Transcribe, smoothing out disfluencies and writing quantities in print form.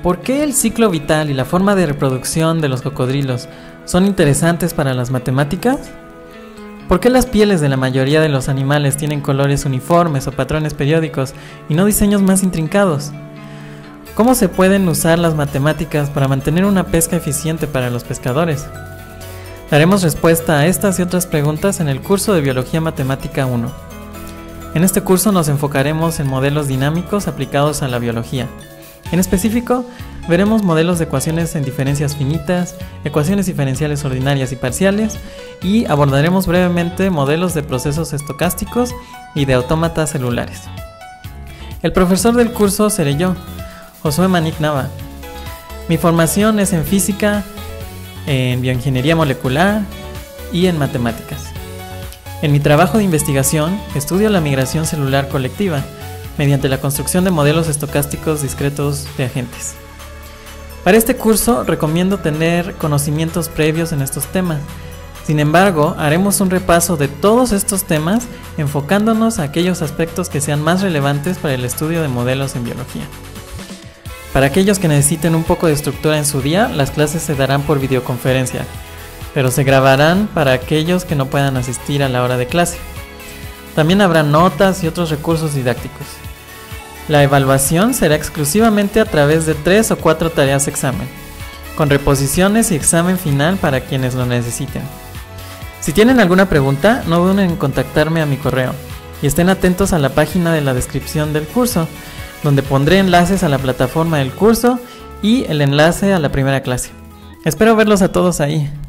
¿Por qué el ciclo vital y la forma de reproducción de los cocodrilos son interesantes para las matemáticas? ¿Por qué las pieles de la mayoría de los animales tienen colores uniformes o patrones periódicos y no diseños más intrincados? ¿Cómo se pueden usar las matemáticas para mantener una pesca eficiente para los pescadores? Daremos respuesta a estas y otras preguntas en el curso de Biología Matemática 1. En este curso nos enfocaremos en modelos dinámicos aplicados a la biología. En específico, veremos modelos de ecuaciones en diferencias finitas, ecuaciones diferenciales ordinarias y parciales, y abordaremos brevemente modelos de procesos estocásticos y de autómatas celulares. El profesor del curso seré yo, Josué Manic Nava. Mi formación es en física, en bioingeniería molecular y en matemáticas. En mi trabajo de investigación estudio la migración celular colectiva mediante la construcción de modelos estocásticos discretos de agentes. Para este curso recomiendo tener conocimientos previos en estos temas. Sin embargo, haremos un repaso de todos estos temas enfocándonos a aquellos aspectos que sean más relevantes para el estudio de modelos en biología. Para aquellos que necesiten un poco de estructura en su día, las clases se darán por videoconferencia, pero se grabarán para aquellos que no puedan asistir a la hora de clase. También habrá notas y otros recursos didácticos. La evaluación será exclusivamente a través de 3 o 4 tareas examen, con reposiciones y examen final para quienes lo necesiten. Si tienen alguna pregunta, no duden en contactarme a mi correo y estén atentos a la página de la descripción del curso, donde pondré enlaces a la plataforma del curso y el enlace a la primera clase. Espero verlos a todos ahí.